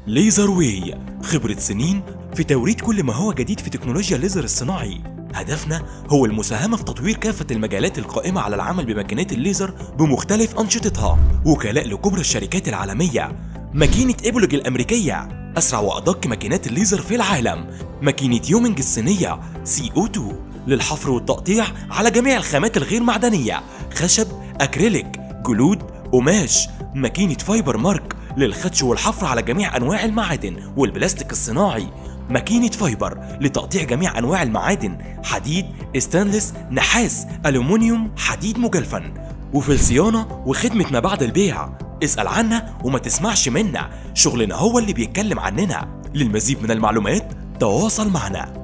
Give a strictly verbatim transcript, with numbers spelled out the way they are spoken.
ليزر واي، خبرة سنين في توريد كل ما هو جديد في تكنولوجيا الليزر الصناعي. هدفنا هو المساهمة في تطوير كافة المجالات القائمة على العمل بماكينات الليزر بمختلف أنشطتها. وكلاء لكبرى الشركات العالمية: ماكينة إيبولوج الأمريكية، أسرع وأدق ماكينات الليزر في العالم. ماكينة يومينج الصينية سي أو اتنين للحفر والتقطيع على جميع الخامات الغير معدنية: خشب، أكريليك، جلود، قماش. ماكينة فايبر مارك للخدش والحفر على جميع أنواع المعادن والبلاستيك الصناعي. ماكينة فايبر لتقطيع جميع أنواع المعادن: حديد، استانلس، نحاس، ألومنيوم، حديد مجلفن. وفي الصيانة وخدمة ما بعد البيع، اسأل عنا وما تسمعش منا، شغلنا هو اللي بيتكلم عننا. للمزيد من المعلومات تواصل معنا.